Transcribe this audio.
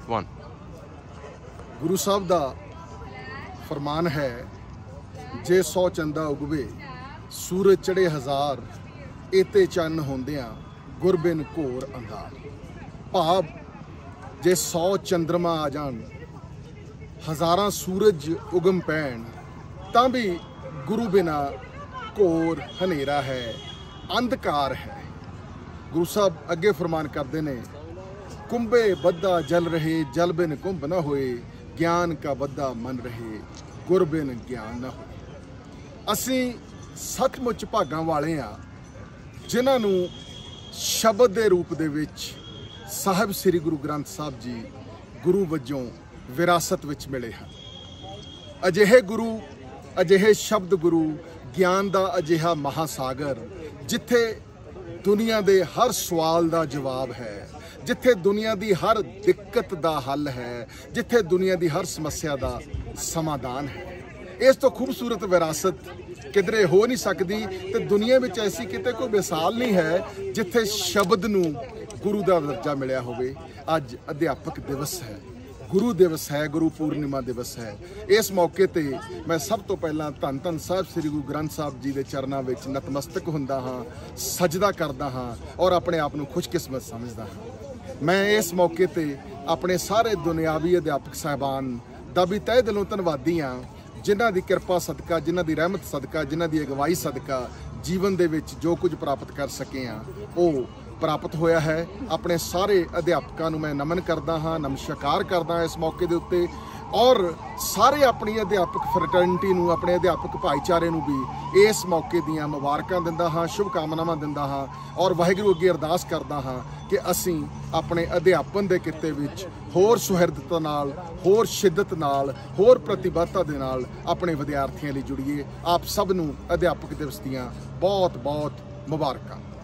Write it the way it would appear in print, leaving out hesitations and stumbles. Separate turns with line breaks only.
1
गुरु साहब दा फरमान है, जे 100 चंदा उगवे सूरज चढ़े हजार, एते चन्न होंदियां गुरबिन घोर अंधार। भाव जे 100 चंद्रमा आ जान, हजारां सूरज उगम पैण, तां भी गुरु बिना घोर हनेरा है, अंधकार है। गुरु साहब अगे फरमान करते ने, कुंभे बद्दा जल रहे, जल बिन कुंभ न होए, ज्ञान का बद्दा मन रहे, गुर बिन ज्ञान न होए। असी सचमुच भागां वाले हाँ जिन्हां नूं शब्द के रूप दे विच साहिब श्री गुरु ग्रंथ साहब जी गुरु वजों विरासत विच मिले हैं। अजिहे गुरु, अजिहे शब्द गुरु, ज्ञान का अजिहा महासागर, जिथे दुनिया के हर सवाल का जवाब है, जिथे दुनिया की हर दिक्कत का हल है, जिथे दुनिया की हर समस्या का समाधान है। इस तो खूबसूरत विरासत किधरे हो नहीं सकती, तो दुनिया में ऐसी किते कोई मिसाल नहीं है जिथे शब्द नूं गुरु का दर्जा मिलिया होवे। अज अध्यापक दिवस है, गुरु दिवस है, गुरु पूर्णिमा दिवस है। इस मौके ते मैं सब तो पहला धन धन साहिब श्री गुरु ग्रंथ साहब जी के चरणों में नतमस्तक हुंदा हाँ, सजदा करदा हाँ और अपने आप को खुशकिस्मत समझदा हाँ। मैं इस मौके ते अपने सारे दुनियावी अध्यापक साहबान दा भी तहे दिलों धन्नवादी हाँ, जिन्हां दी किरपा सदका, जिन्हां दी रहमत सदका, जिन्हां दी अगवाई सदका जीवन दे विच जो कुछ प्राप्त कर सके हाँ वो प्राप्त होया है। अपने सारे अध्यापकों मैं नमन करदा हाँ, नमस्कार करदा हाँ इस मौके दे उत्ते, और सारे अपनी अध्यापक फ्रैटर्निटी नूं, अपने अध्यापक भाईचारे नूं भी इस मौके दियां मुबारकां दिंदा हाँ, शुभकामनावां दिंदा हाँ और वाहिगुरू अगे अरदास करदा हाँ कि असीं अपने अध्यापन दे किते विच होर सुहिरदता नाल, होर शिद्दत नाल, होर प्रतिबद्धता दे नाल अपने विद्यार्थियों लई जुड़ीए। आप सब नूं अध्यापक दिवस दियां बहुत बहुत मुबारकां।